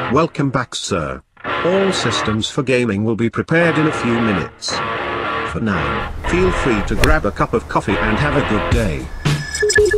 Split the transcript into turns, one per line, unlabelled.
Welcome back, sir. All systems for gaming will be prepared in a few minutes. For now, feel free to grab a cup of coffee and have a good day.